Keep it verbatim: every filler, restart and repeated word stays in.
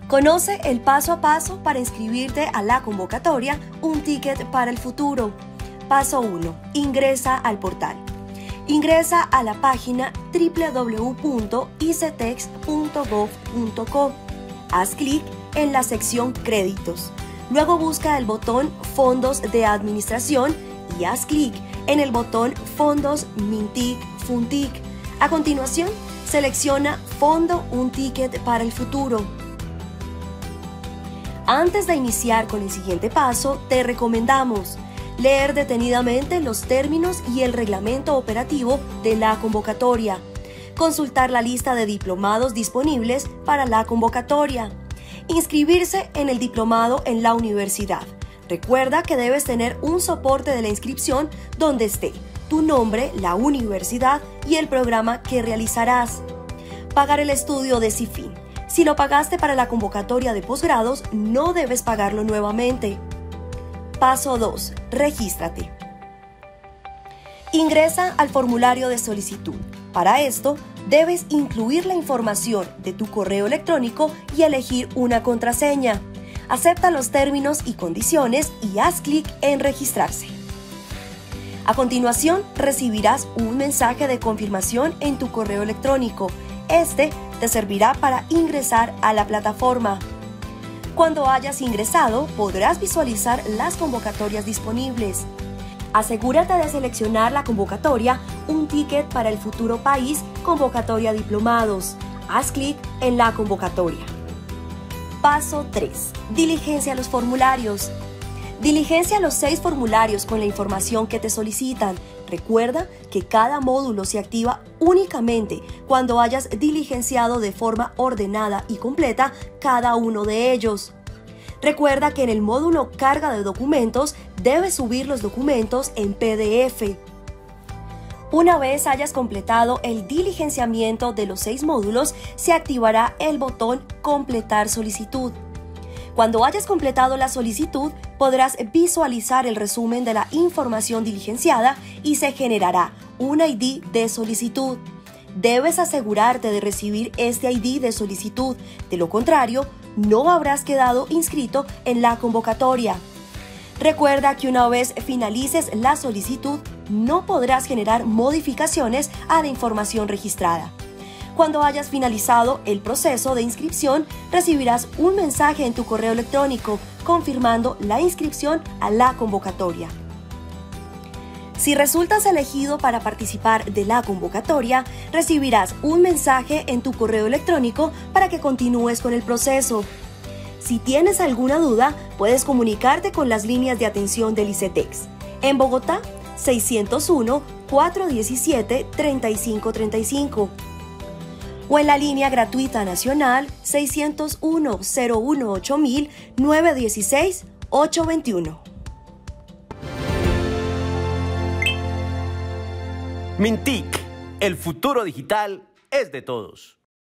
Conoce el paso a paso para inscribirte a la convocatoria Un Ticket para el Futuro. Paso uno. Ingresa al portal. Ingresa a la página doble u doble u doble u punto icetex punto gov punto co. Haz clic en la sección Créditos. Luego busca el botón Fondos de Administración y haz clic en el botón Fondos Mintic Funtic. A continuación, selecciona Fondo Un Ticket para el Futuro. Antes de iniciar con el siguiente paso, te recomendamos leer detenidamente los términos y el reglamento operativo de la convocatoria, consultar la lista de diplomados disponibles para la convocatoria, inscribirse en el diplomado en la universidad. Recuerda que debes tener un soporte de la inscripción donde esté tu nombre, la universidad y el programa que realizarás. Pagar el estudio de CIFIN. Si lo pagaste para la convocatoria de posgrados, no debes pagarlo nuevamente. Paso dos. Regístrate. Ingresa al formulario de solicitud. Para esto, debes incluir la información de tu correo electrónico y elegir una contraseña. Acepta los términos y condiciones y haz clic en registrarse. A continuación, recibirás un mensaje de confirmación en tu correo electrónico. Este te servirá para ingresar a la plataforma. Cuando hayas ingresado, podrás visualizar las convocatorias disponibles. Asegúrate de seleccionar la convocatoria Un Ticket para el Futuro País, Convocatoria Diplomados. Haz clic en la convocatoria. Paso tres. Diligencia los formularios. Diligencia los seis formularios con la información que te solicitan. Recuerda que cada módulo se activa únicamente cuando hayas diligenciado de forma ordenada y completa cada uno de ellos. Recuerda que en el módulo Carga de documentos debes subir los documentos en P D F. Una vez hayas completado el diligenciamiento de los seis módulos, se activará el botón Completar solicitud. Cuando hayas completado la solicitud, podrás visualizar el resumen de la información diligenciada y se generará un I D de solicitud. Debes asegurarte de recibir este I D de solicitud, de lo contrario, no habrás quedado inscrito en la convocatoria. Recuerda que una vez finalices la solicitud, no podrás generar modificaciones a la información registrada. Cuando hayas finalizado el proceso de inscripción, recibirás un mensaje en tu correo electrónico confirmando la inscripción a la convocatoria. Si resultas elegido para participar de la convocatoria, recibirás un mensaje en tu correo electrónico para que continúes con el proceso. Si tienes alguna duda, puedes comunicarte con las líneas de atención del ICETEX. En Bogotá, seiscientos uno, cuatrocientos diecisiete, treinta y cinco treinta y cinco. O en la línea gratuita nacional seiscientos uno, cero uno ocho mil, novecientos dieciséis, ochocientos veintiuno. Mintic, el futuro digital es de todos.